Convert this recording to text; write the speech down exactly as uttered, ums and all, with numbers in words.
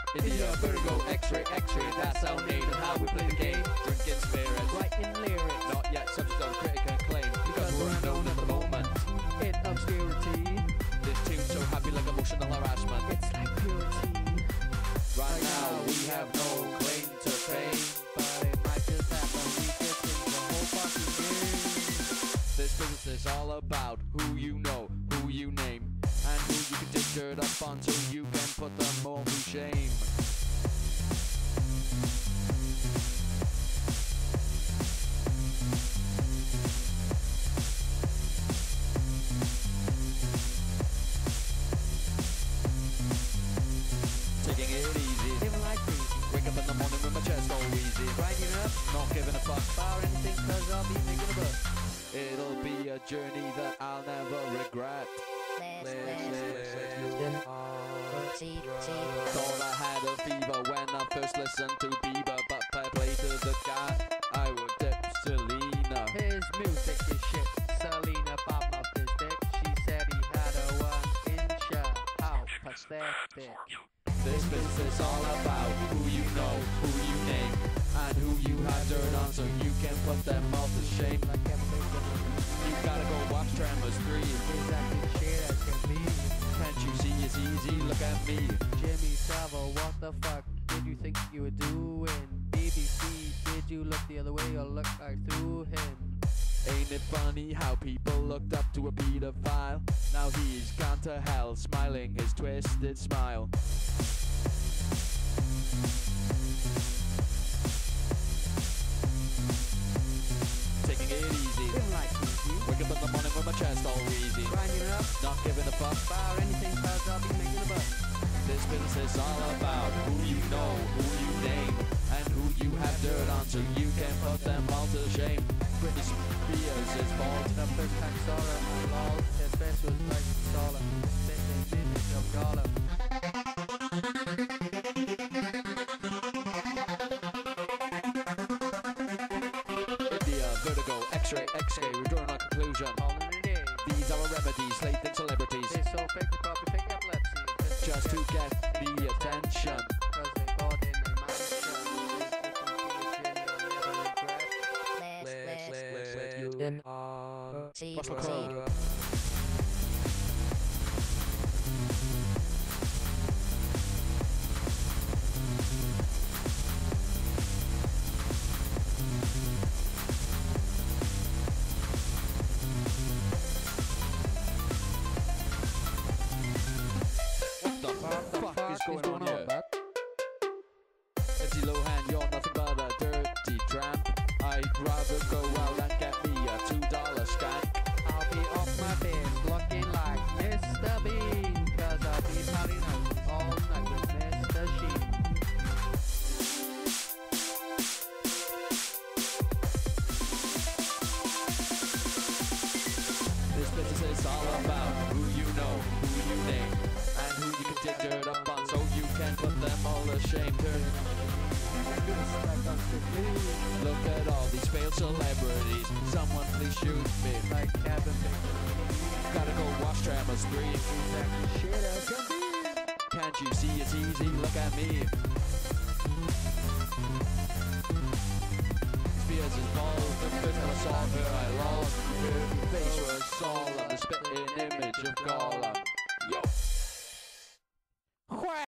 India, Virgo, X-ray, X-ray, that's our name and how we play the game. Drinking spirits, Writing lyrics, not yet subject of critical acclaim, because we're unknown at the moment. in obscurity, This tune's so happy like emotional harassment. it's like purity. Right now we have no claim to fame, But it might just happen, we could change the whole fucking game. this business is all about who you know, who you name, and who you can dig dirt up on so you can put them all to shame. Taking it easy, Living like crazy, wake up in the morning with my chest all wheezy, grinding up, not giving a fuck. bar anything cause I'll be making a buck. It'll be a journey that I'll never regret. Thought I had a fever when I first listened to Bieber, but I played to the guy I would dip Selena. His music is shit. Selena popped off his dick. She said he had a one incher. How pathetic. This business is all about who you know, who you name, and who you have dirt on so you can put them all to shame. Like everything's gonna You gotta go watch Tremors three. exactly shit as can be. Can't you see it's easy? Look at me. Jimmy Savile, what the fuck did you think you were doing? B B C, did you look the other way or look right through him? Ain't it funny how people looked up to a pedophile? Now he's gone to hell, smiling his twisted smile. Taking it easy, Living like crazy, wake up in the morning with my chest all wheezy, grinding up, not giving a fuck. bar anything cause I'll be making a buck. This business is all about who you know, who you name, and who you have dirt on so you can put them all to shame. Britney Spears is bald, The first time saw her, I lol. His best was like Solar, spitting image of Gala. India, Vertigo, X-ray, X-ray, we're drawing our conclusion. Calling it a day. These are our remedies, slating celebrities, They so fake they probably pick epilepsy. just to get the attention. Cause they bought in a mansion. In our What's the code? What the fuck is going on here? Lindsay Lohan, you're nothing but a dirty tramp. I'd rather go out and get me a two dollar skank. I'll be off my face looking like Mister Bean. Cause I'll be partying out all night with Mister Sheen. This business is all about who you know, who you name, and who you can dig dirt up on so you can put them all to shame. Turn, look at all these failed celebrities. Someone please shoot me. Like Kevin Bacon. Gotta go watch Tremors three. Exactly shit as can be. Can't you see it's easy? Look at me. Spears is bald. The first time I saw her I lost. Her face was all of the spitting image of Gollum.